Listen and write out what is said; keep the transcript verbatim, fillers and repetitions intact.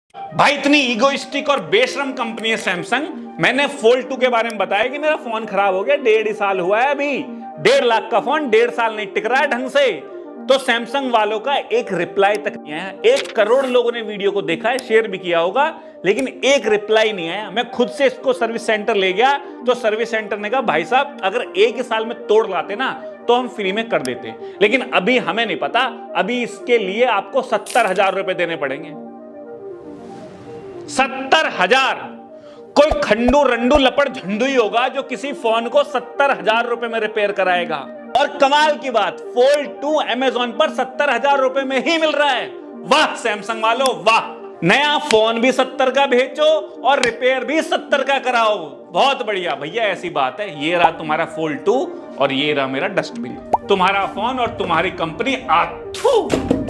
भाई इतनी ईगोइस्टिक और बेशरम कंपनी है सैमसंग। मैंने फोल्ड टू के बारे में बताया कि मेरा फोन खराब हो गया, डेढ़ ही साल हुआ है अभी, डेढ़ लाख का फोन डेढ़ साल नहीं टिक रहा है ढंग से। तो सैमसंग वालों का एक रिप्लाई तक नहीं आया। एक करोड़ लोगों ने वीडियो को देखा है, शेयर भी किया होगा, लेकिन एक रिप्लाई नहीं आया। मैं खुद से इसको सर्विस सेंटर ले गया तो सर्विस सेंटर ने कहा भाई साहब अगर एक ही साल में तोड़ लाते ना तो हम फ्री में कर देते, लेकिन अभी हमें नहीं पता, अभी इसके लिए आपको सत्तर हजार रुपए देने पड़ेंगे। सत्तर हजार। कोई खंडू रंडू लपड़ झंडू ही होगा जो किसी फोन को सत्तर हजार रुपए में रिपेयर कराएगा। और कमाल की बात, फोल्ड टू अमेज़न पर सत्तर हजार रुपए में ही मिल रहा है। वाह सैमसंग वालों वाह, नया फोन भी सत्तर का भेजो और रिपेयर भी सत्तर का कराओ। बहुत बढ़िया भैया, ऐसी बात है। ये रहा तुम्हारा फोल्ड टू और ये रहा मेरा डस्टबिन। तुम्हारा फोन और तुम्हारी कंपनी आथू।